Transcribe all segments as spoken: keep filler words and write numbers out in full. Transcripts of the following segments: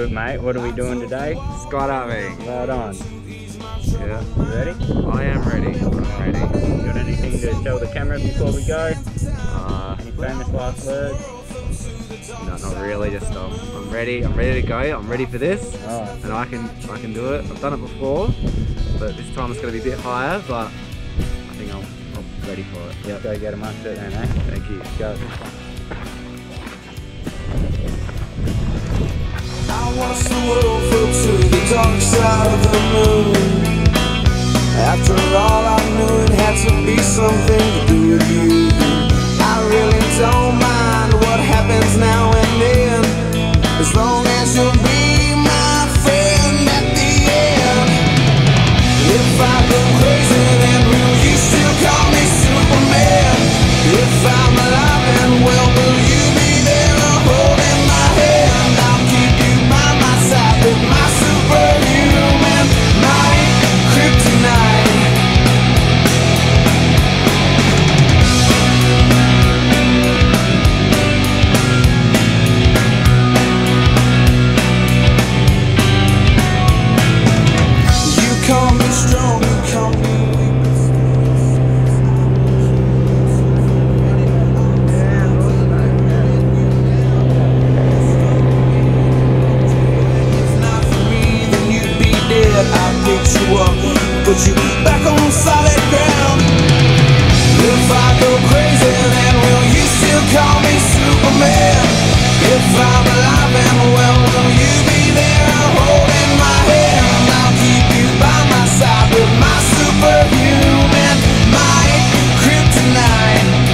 Good, mate. What are we doing today? Skydiving. Right on. Yeah. You ready? I am ready. I'm ready. Got anything to tell the camera before we go? Uh, Any famous last words? no, not really. Just um, I'm ready. I'm ready to go. I'm ready for this, Alright. and I can I can do it. I've done it before, but this time it's going to be a bit higher. But I think I'm, I'm ready for it. Yep. Go get a mustard then, eh? Thank you. Go. I watched the world float to the dark side of the moon. After all, I knew it had to be something to do with you. I really don't mind what happens now and then, as long as you'll be my friend at the end. If I go crazy, then will you still call me Superman? If I'm alive and well, will you be there holding my hand? I'll keep you by my side with my superhuman might, kryptonite. You call me strong, you call me weak. If not for me, then you'd be dead. I'll pick you up, put you back on solid ground. If I go crazy, then will you still call me Superman? If I'm alive and well, will you be there holding my hand? I'll keep you by my side with my superhuman might, kryptonite.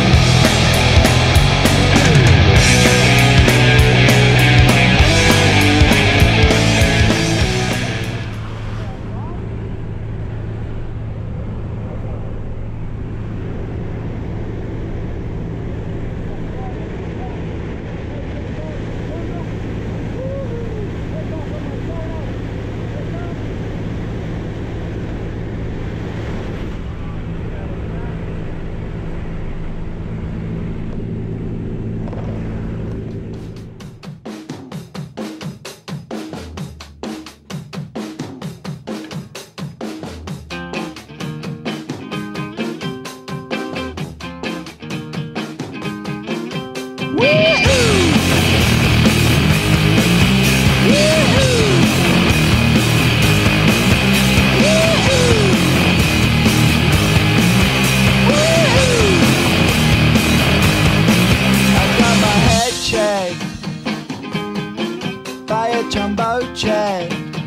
By a jumbo jet.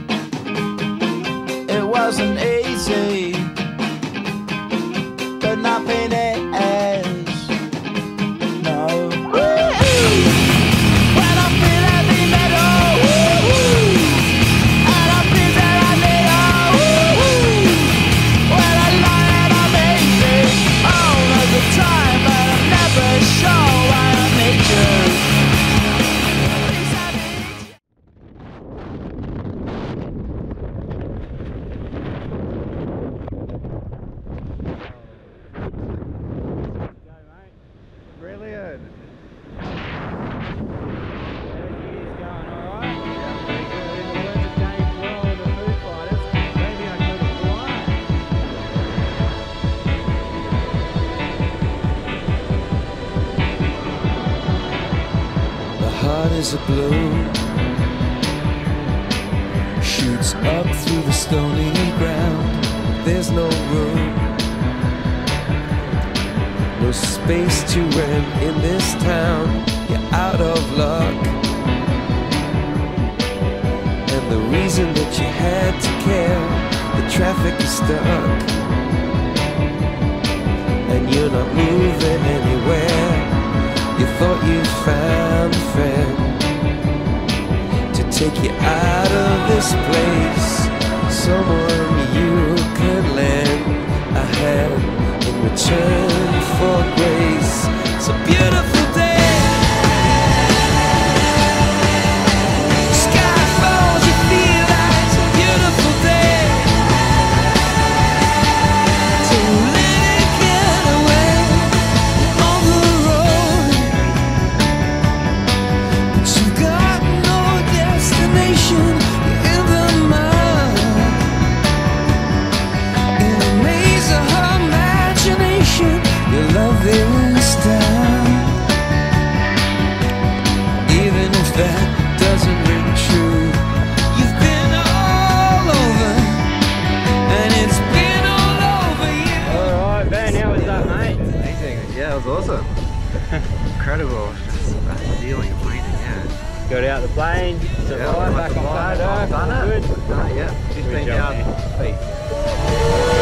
It wasn't easy, but nothing is. No. When I feel heavy metal, and I feel that I need a when I lie and I'm easy all of the time, but I'm never sure why I need you. Brilliant. The heart is a blue, shoots up through the stony ground. There's no room, no space to rent in this town. You're out of luck, and the reason that you had to care, the traffic is stuck, and you're not moving anywhere. You thought you'd found a friend to take you out of this place, someone you could lend a hand in return for grace. It's a beautiful day. Sky falls, you feel like it's a beautiful day to let it get away on the road. But you've got no destiny. this time, even if that doesn't ring true. You've been all over, and it's been all over you. Alright, Ben, how was that, mate? Amazing. Yeah, it was awesome. Incredible. Just that feeling of breathing, yeah. Got out the plane, survived, Yeah, back on planet Earth, done it. good. Uh, yeah, fifteen job, thousand feet.